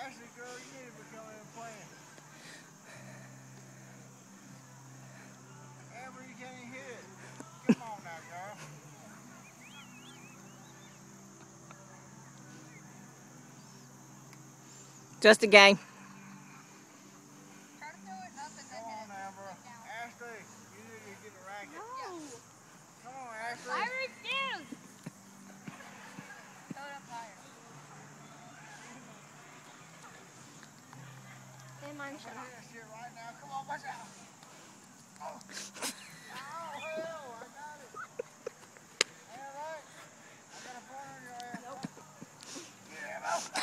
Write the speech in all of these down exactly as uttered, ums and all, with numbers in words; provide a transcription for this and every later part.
Ashley, girl, you need to be coming and playing. Amber, you can't hit it. Come on now, girl. Just a game. Try to throw it up and then Come hit on, it. Amber. Ashley, you need to get a racket. No. Come on, Ashley. I refuse. Throw it up higher. And mine shut off. Shit right now. Come on, watch out. Oh. Oh, hell, I got it. Ain't that right? I got a phone on your ass. Nope. Get him out.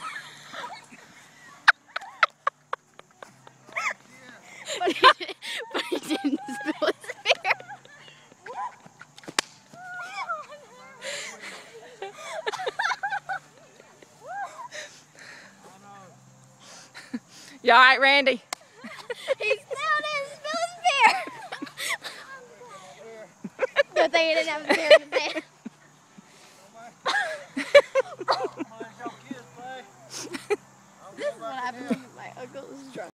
But he, did, but he didn't spill his beer. You all right, Randy? He still didn't spill his beer. Good thing he didn't have his beer in the pan. This is what happens when my uncle's drunk.